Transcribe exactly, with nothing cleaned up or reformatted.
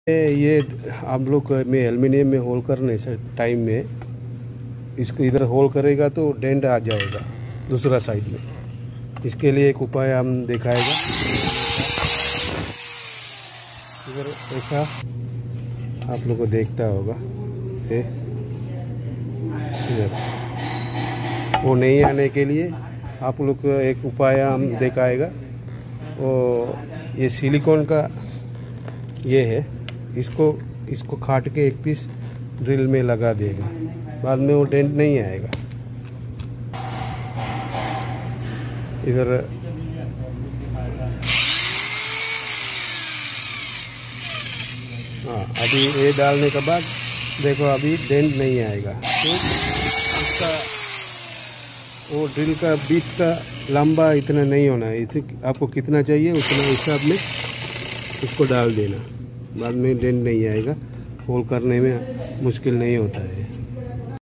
ये आप लोग में एल्युमिनियम में होल करने से टाइम में इसको इधर होल करेगा तो डेंट आ जाएगा दूसरा साइड में। इसके लिए एक उपाय हम दिखाएगा। इधर ऐसा आप लोग को देखता होगा ये इधर वो नहीं आने के लिए आप लोग को एक उपाय हम दिखाएगा। और ये सिलिकॉन का ये है, इसको इसको काट के एक पीस ड्रिल में लगा देगा, बाद में वो डेंट नहीं आएगा। इधर हाँ, अभी ये डालने के बाद देखो अभी डेंट नहीं आएगा। तो इसका वो ड्रिल का बीच का लंबा इतना नहीं होना है, आपको कितना चाहिए उतना हिसाब में इसको डाल देना, बाद में डेंट नहीं आएगा, होल करने में मुश्किल नहीं होता है।